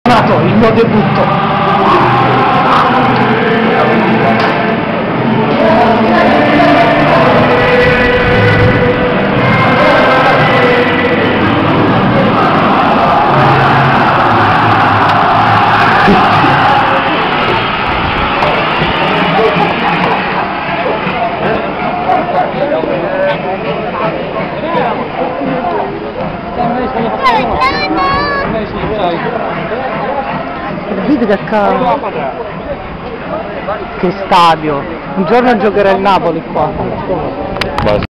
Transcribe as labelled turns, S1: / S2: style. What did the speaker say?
S1: Il mio debutto.
S2: Vedi che stadio, un giorno giocherà il Napoli qua.